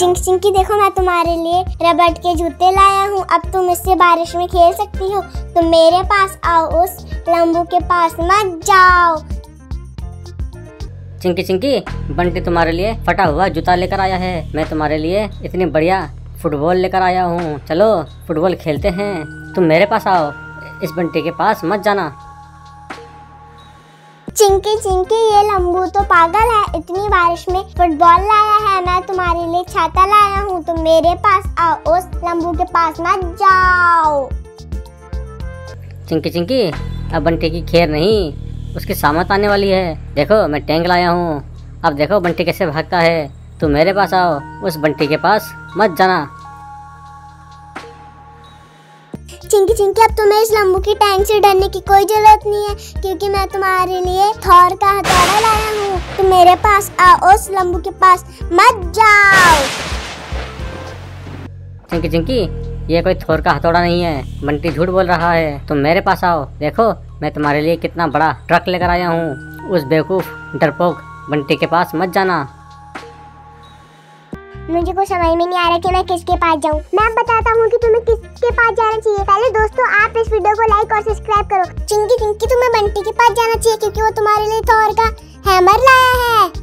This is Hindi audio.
चिंकी चिंकी देखो, मैं तुम्हारे लिए रबड़ के जूते लाया हूँ। अब तुम इससे बारिश में खेल सकती हो। तुम मेरे पास आओ, उस लंबू के पास मत जाओ। चिंकी चिंकी, बंटी तुम्हारे लिए फटा हुआ जूता लेकर आया है। मैं तुम्हारे लिए इतनी बढ़िया फुटबॉल लेकर आया हूँ। चलो फुटबॉल खेलते हैं। तुम मेरे पास आओ, इस बंटी के पास मत जाना। चिंकी चिंकी, ये लंबू तो पागल है, इतनी बारिश में फुटबॉल लाया है। मैं तुम्हारे लिए छाता लाया हूँ। तुम मेरे पास आओ, उस लंबू के पास मत जाओ। चिंकी चिंकी, अब बंटी की खैर नहीं, उसकी सामत आने वाली है। देखो मैं टैंक लाया हूँ। अब देखो बंटी कैसे भागता है। तुम मेरे पास आओ, उस बंटी के पास मत जाना। चिंकी चिंकी, अब तुम्हें इस लंबू की टैंक से डरने की कोई जरूरत नहीं है, क्योंकि मैं तुम्हारे लिए थॉर का हथौड़ा लाया हूँ। तुम मेरे पास आओ, उस लंबू के पास मत जाओ। चिंकी चिंकी, ये कोई थोर का हथौड़ा नहीं है। बंटी झूठ बोल रहा है। तुम मेरे पास आओ। देखो मैं तुम्हारे लिए कितना बड़ा ट्रक लेकर आया हूँ। उस बेवकूफ डरपोक बंटी के पास मत जाना। मुझे कुछ समझ में नहीं आ रहा कि मैं किसके पास जाऊं। मैं बताता हूँ कि तुम्हें किसके पास जाना चाहिए। पहले दोस्तों, आप इस वीडियो को लाइक और सब्सक्राइब करो। चिंकी चिंकी, तुम्हें बंटी के पास जाना चाहिए, क्योंकि वो तुम्हारे लिए थॉर का हैमर लाया है।